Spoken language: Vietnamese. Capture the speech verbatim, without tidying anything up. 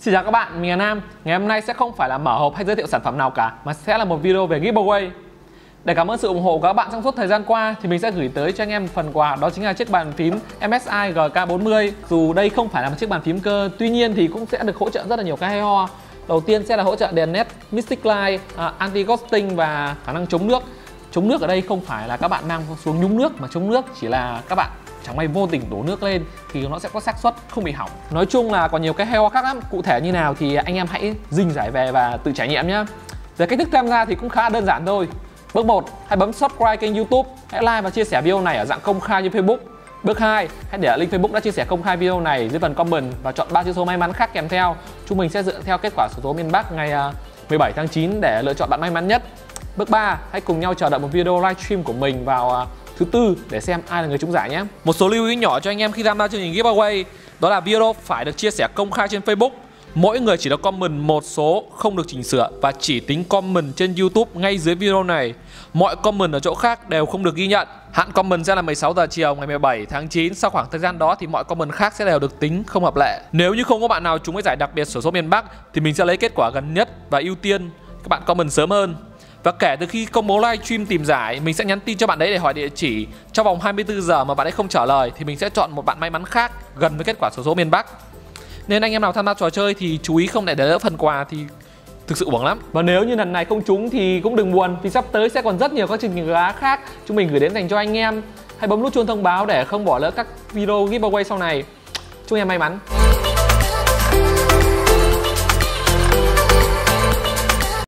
Xin chào các bạn, mình là Nam. Ngày hôm nay sẽ không phải là mở hộp hay giới thiệu sản phẩm nào cả, mà sẽ là một video về giveaway. Để cảm ơn sự ủng hộ của các bạn trong suốt thời gian qua thì mình sẽ gửi tới cho anh em một phần quà, đó chính là chiếc bàn phím em ét i G K bốn mươi. Dù đây không phải là một chiếc bàn phím cơ, tuy nhiên thì cũng sẽ được hỗ trợ rất là nhiều cái hay ho. Đầu tiên sẽ là hỗ trợ đèn led, Mystic Light, uh, anti-ghosting và khả năng chống nước. Chống nước ở đây không phải là các bạn đang xuống nhúng nước, mà chống nước chỉ là các bạn chẳng may vô tình đổ nước lên thì nó sẽ có xác suất không bị hỏng. Nói chung là còn nhiều cái hay ho khác lắm. Cụ thể như nào thì anh em hãy dinh giải về và tự trải nghiệm nhé. Về cách thức tham gia thì cũng khá đơn giản thôi. Bước một, hãy bấm subscribe kênh YouTube, hãy like và chia sẻ video này ở dạng công khai trên Facebook. Bước hai, hãy để link Facebook đã chia sẻ công khai video này dưới phần comment và chọn ba chữ số may mắn khác kèm theo. Chúng mình sẽ dựa theo kết quả xổ số miền Bắc ngày mười bảy tháng chín để lựa chọn bạn may mắn nhất. Bước ba, hãy cùng nhau chờ đợi một video livestream của mình vào thứ tư để xem ai là người trúng giải nhé. Một số lưu ý nhỏ cho anh em khi tham gia chương trình giveaway, đó là video phải được chia sẻ công khai trên Facebook. Mỗi người chỉ được comment một số, không được chỉnh sửa và chỉ tính comment trên YouTube ngay dưới video này. Mọi comment ở chỗ khác đều không được ghi nhận. Hạn comment sẽ là mười sáu giờ chiều ngày mười bảy tháng chín. Sau khoảng thời gian đó thì mọi comment khác sẽ đều được tính không hợp lệ. Nếu như không có bạn nào trúng cái giải đặc biệt xổ số miền Bắc thì mình sẽ lấy kết quả gần nhất và ưu tiên các bạn comment sớm hơn. Và kể từ khi công bố livestream tìm giải, mình sẽ nhắn tin cho bạn đấy để hỏi địa chỉ. Trong vòng hai mươi tư giờ mà bạn ấy không trả lời thì mình sẽ chọn một bạn may mắn khác gần với kết quả xổ số miền Bắc. Nên anh em nào tham gia trò chơi thì chú ý không để để lỡ phần quà thì thực sự uổng lắm. Và nếu như lần này không trúng thì cũng đừng buồn, vì sắp tới sẽ còn rất nhiều các chương trình giá khác chúng mình gửi đến dành cho anh em. Hãy bấm nút chuông thông báo để không bỏ lỡ các video giveaway sau này. Chúc em may mắn.